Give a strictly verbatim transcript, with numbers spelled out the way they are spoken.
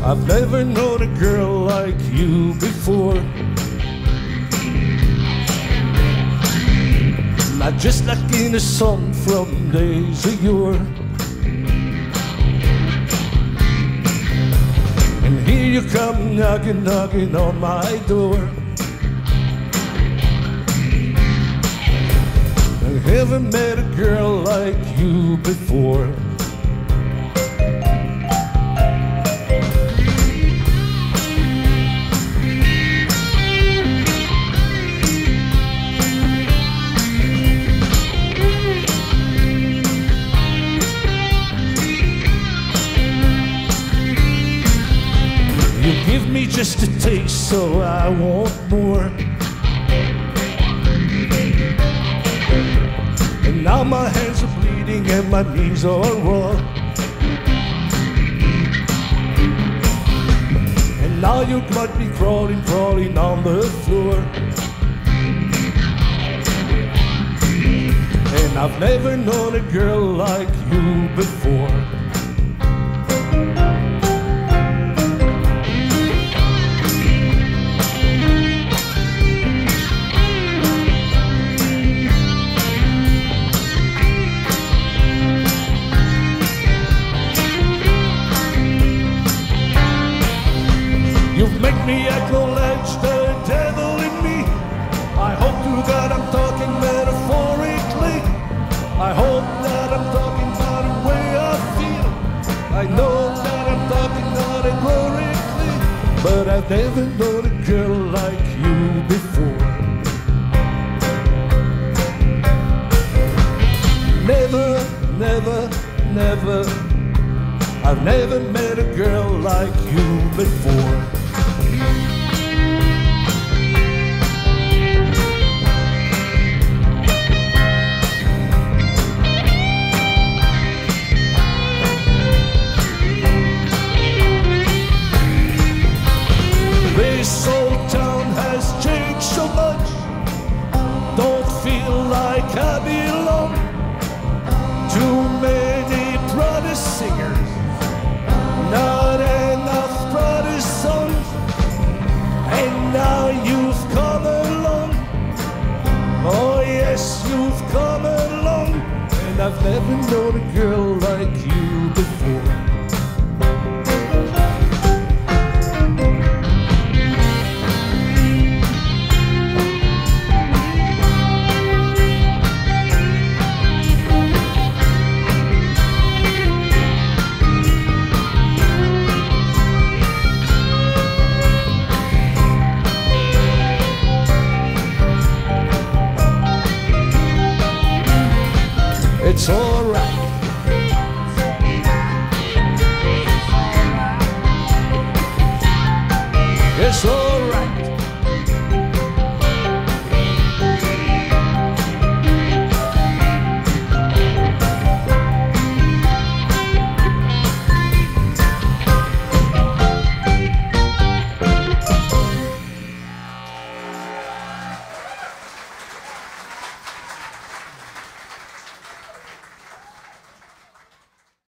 I've never known a girl like you before. Not just like in a song from days of yore. And here you come knocking, knocking on my door. I haven't met a girl like you before. You give me just a taste, so I want more. And now my hands are bleeding and my knees are raw. And now you got me crawling, crawling on the floor. And I've never known a girl like you before. You've made me acknowledge the devil in me. I hope to God I'm talking metaphorically. I hope that I'm talking about the way I feel. I know that I'm talking allegorically, but I've never known a girl like you before. Never, never, never. I've never met a girl like you before. This old town has changed so much. Don't feel like I belong. Too many brother singers, not enough brother songs. And now you've come along. Oh yes, you've come along. And I've never known a girl